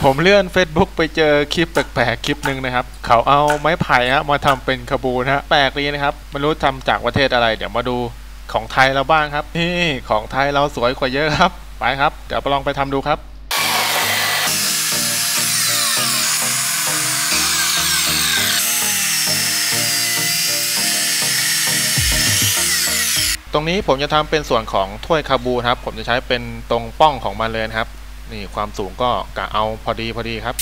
ผมเลื่อน Facebook ไปเจอคลิปแปลกๆคลิปหนึ่งนะครับเขาเอาไม้ไผ่มาทำเป็นคาบูนะฮะแปลกดีนะครับไม่รู้ทำจากประเทศอะไรเดี๋ยวมาดูของไทยเราบ้างครับนี่ของไทยเราสวยกว่าเยอะครับไปครับเดี๋ยวลองไปทำดูครับตรงนี้ผมจะทำเป็นส่วนของถ้วยคาบูครับผมจะใช้เป็นตรงป้องของมันเลยครับนี่ความสูงก็กะเอาพอดีครับ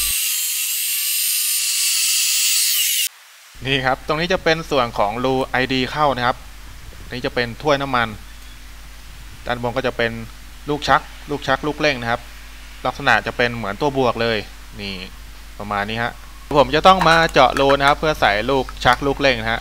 นี่ครับตรงนี้จะเป็นส่วนของรู ID เข้านะครับนี่จะเป็นถ้วยน้ำมันด้านบนก็จะเป็นลูกชักลูกเร่งนะครับลักษณะจะเป็นเหมือนตัวบวกเลยนี่ประมาณนี้ฮะผมจะต้องมาเจาะรูนะครับเพื่อใส่ลูกชักลูกเร่งนะฮะ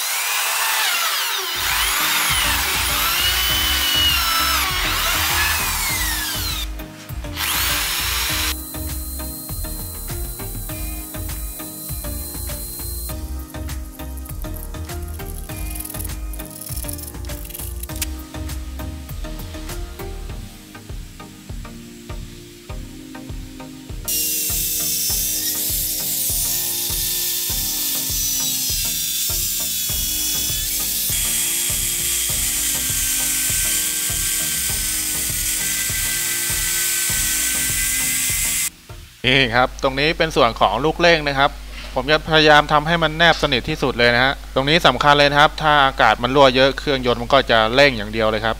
นี่ครับตรงนี้เป็นส่วนของลูกเร่งนะครับผมจะพยายามทำให้มันแนบสนิทที่สุดเลยนะฮะตรงนี้สำคัญเลยนะครับถ้าอากาศมันรั่วเยอะเครื่องยนต์มันก็จะเร่งอย่างเดียวเลยครับ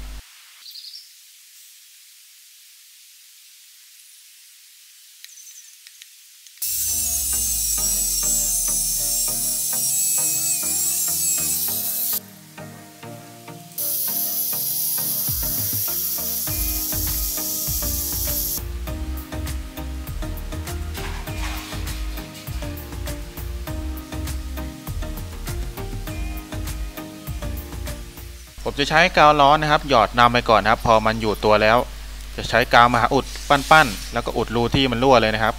ผมจะใช้กาวร้อนนะครับหยอดนำไปก่อนนะครับพอมันอยู่ตัวแล้วจะใช้กาวมหาอุดปั้นแล้วก็อุดรูที่มันรั่วเลยนะครับ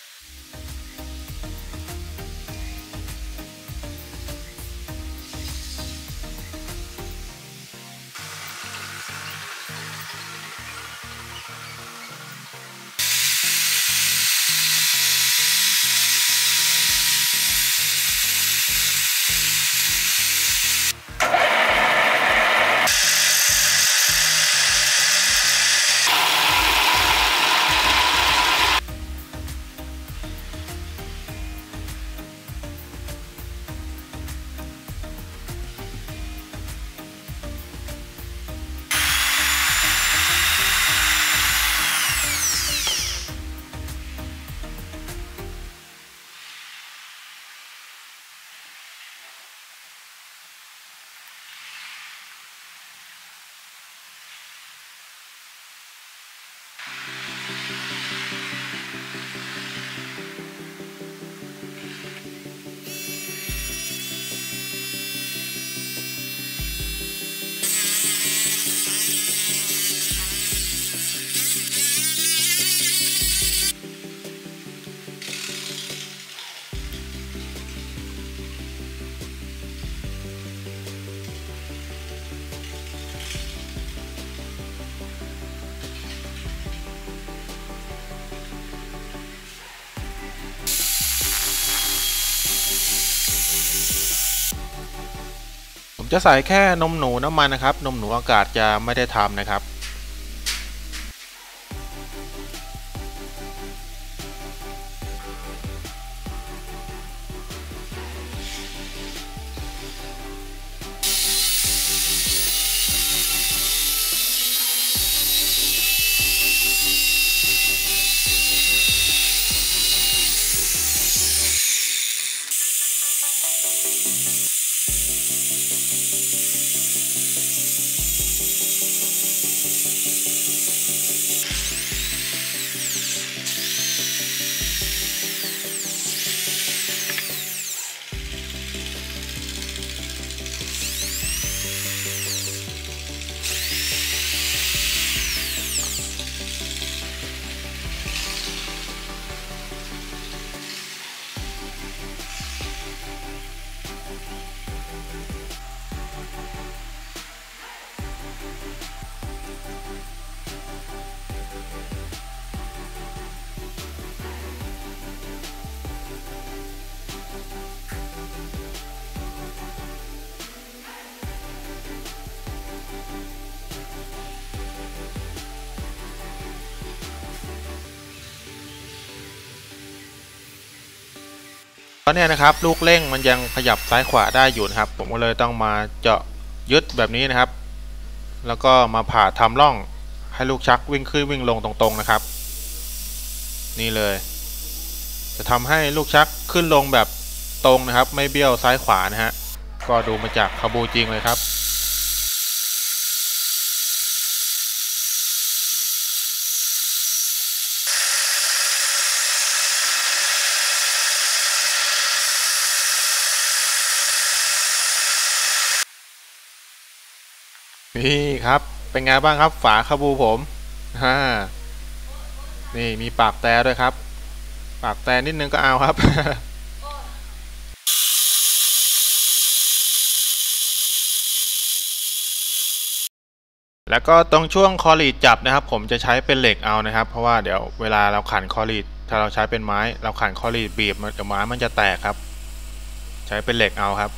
ผมจะใส่แค่นมหนูน้ำมันนะครับนมหนูอากาศจะไม่ได้ทำนะครับตอนนี้นะครับลูกเร่งมันยังขยับซ้ายขวาได้อยู่นะครับผมก็เลยต้องมาเจาะยึดแบบนี้นะครับแล้วก็มาผ่าทำร่องให้ลูกชักวิ่งขึ้นวิ่งลงตรงๆนะครับนี่เลยจะทำให้ลูกชักขึ้นลงแบบตรงนะครับไม่เบี้ยวซ้ายขวานะฮะก็ดูมาจากคาบูจริงเลยครับนี่ครับเป็นไงบ้างครับฝาคาบูผมนี่มีปากแต่ด้วยครับปากแต่นิดนึงก็เอาครับ แล้วก็ตรงช่วงคอลีดจับนะครับผมจะใช้เป็นเหล็กเอานะครับเพราะว่าเดี๋ยวเวลาเราขันคอลีดถ้าเราใช้เป็นไม้เราขันคอลีดบีบเดี๋ยวไม้มันจะแตกครับใช้เป็นเหล็กเอาครับ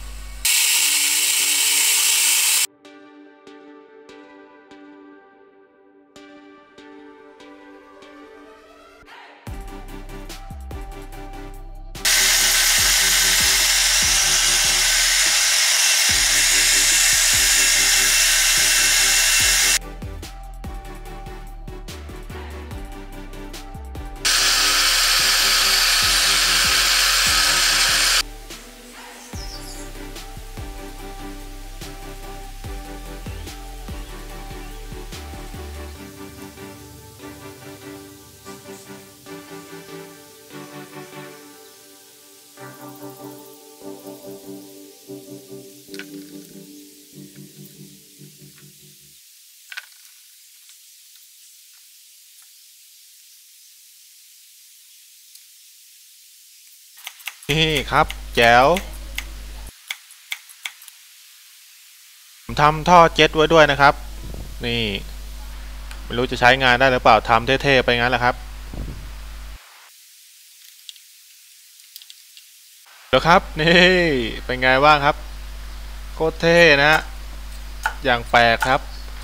นี่ครับแจ๋วผมทำท่อเจ็ตไว้ด้วยนะครับนี่ไม่รู้จะใช้งานได้หรือเปล่าทำเท่ๆไปงั้นแหละครับเดี๋ยวครับนี่เป็นไงบ้างครับโคตรเท่นะอย่างแปลกครับ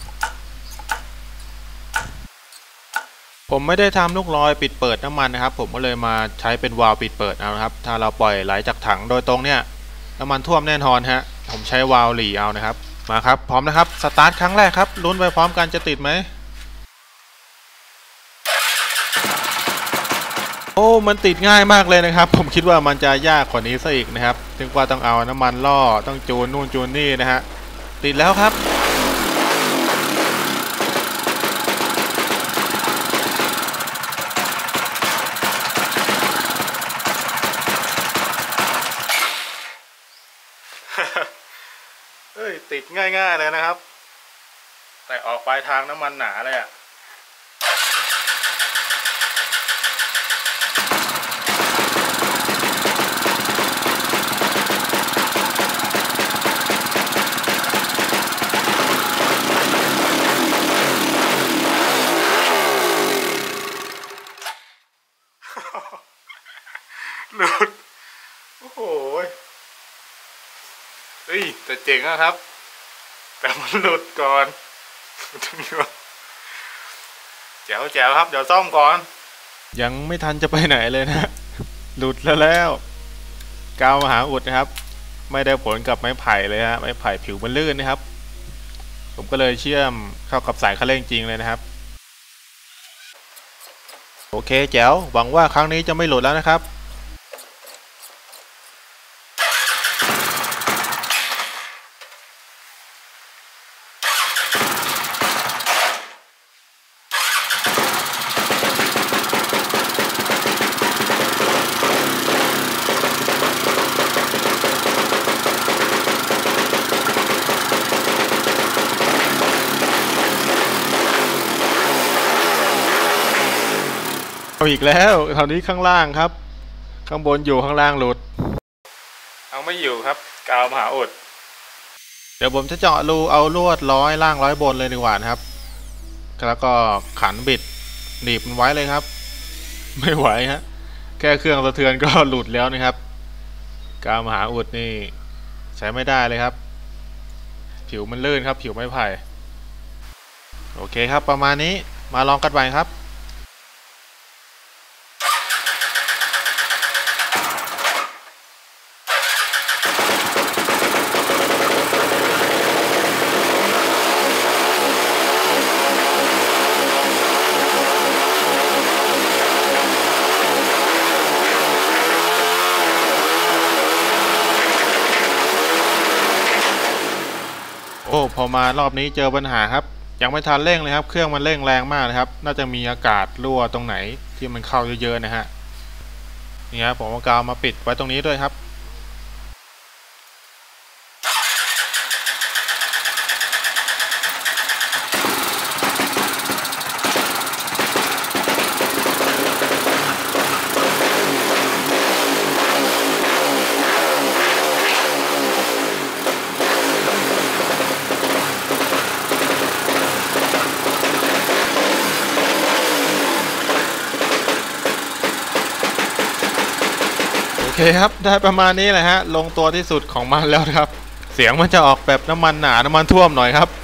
ผมไม่ได้ทำลูกลอยปิดเปิดน้ำมันนะครับผมก็เลยมาใช้เป็นวาล์วปิดเปิดเอานะครับถ้าเราปล่อยไหลจากถังโดยตรงเนี่ยน้ำมันท่วมแน่นอนฮะผมใช้วาล์วหลีเอานะครับมาครับพร้อมนะครับสตาร์ทครั้งแรกครับลุ้นไปพร้อมกันจะติดไหมโอ้มันติดง่ายมากเลยนะครับผมคิดว่ามันจะยากกว่านี้ซะอีกนะครับถึงว่าต้องเอาน้ำมันล่อต้องจูนนู่นจูนนี่นะฮะติดแล้วครับเฮ้ยติดง่ายๆเลยนะครับแต่ออกปลายทางน้ำมันหนาเลยอ่ะหลุดโอ้โหเฮ้ยแต่เจ๋งนะครับแต่มันหลุดก่อนแจ๋วแจ๋วครับเดี๋ยวซ่อมก่อนยังไม่ทันจะไปไหนเลยนะหลุดแล้วกาวมหาอุดนะครับไม่ได้ผลกับไม้ไผ่เลยฮะไม้ไผ่ผิวมันลื่นนะครับผมก็เลยเชื่อมเข้ากับสายคันเร่งจริงเลยนะครับโอเคแจ๋วหวังว่าครั้งนี้จะไม่หลุดแล้วนะครับเอาอีกแล้วคราวนี้ข้างล่างครับข้างบนอยู่ข้างล่างหลุดเอาไม่อยู่ครับกาวมหาอุดเดี๋ยวผมจะเจาะรูเอาลวดร้อยล่างร้อยบนเลยดีกว่านะครับแล้วก็ขันบิดหนีบมันไว้เลยครับไม่ไหวฮะแค่เครื่องสะเทือนก็หลุดแล้วนะครับกาวมหาอุดนี่ใช้ไม่ได้เลยครับผิวมันลื่นครับผิวไม้ไผ่โอเคครับประมาณนี้มาลองกันใหม่ครับอมารอบนี้เจอปัญหาครับยังไม่ทันเร่งเลยครับเครื่องมันเร่งแรงมากเลยครับน่าจะมีอากาศรั่วตรงไหนที่มันเข้าเยอะๆนะฮะนี่ครับผมเอากาวมาปิดไว้ตรงนี้ด้วยครับโอเคครับได้ประมาณนี้แหละฮะลงตัวที่สุดของมันแล้วครับเสียงมันจะออกแบบน้ำมันหนาน้ำมันท่วมหน่อยครับ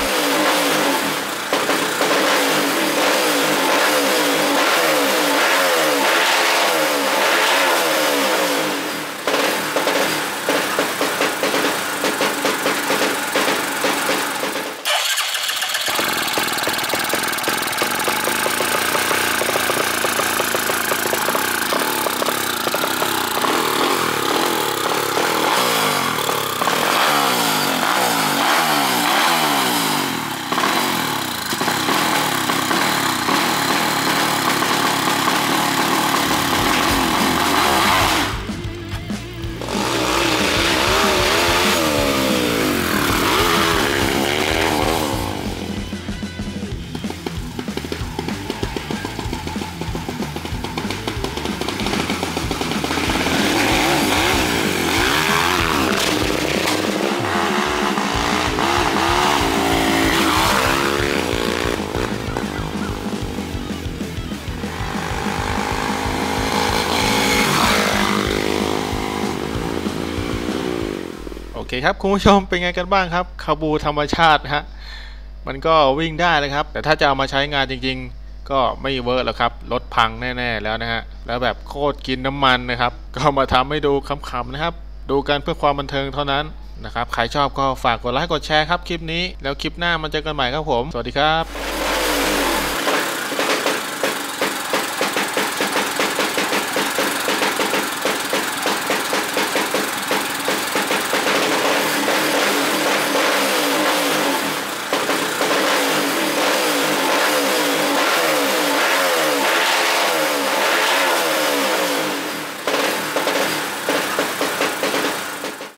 โอเคครับคุณผู้ชมเป็นไงกันบ้างครับคาบูธรรมชาติฮะมันก็วิ่งได้เลยครับแต่ถ้าจะเอามาใช้งานจริงๆก็ไม่เวิร์กแล้วครับรถพังแน่ๆแล้วนะฮะแล้วแบบโคตรกินน้ำมันนะครับก็มาทำให้ดูขำๆนะครับดูกันเพื่อความบันเทิงเท่านั้นนะครับใครชอบก็ฝากกดไลค์กดแชร์ครับคลิปนี้แล้วคลิปหน้ามันเจอกันใหม่ครับผมสวัสดีครับ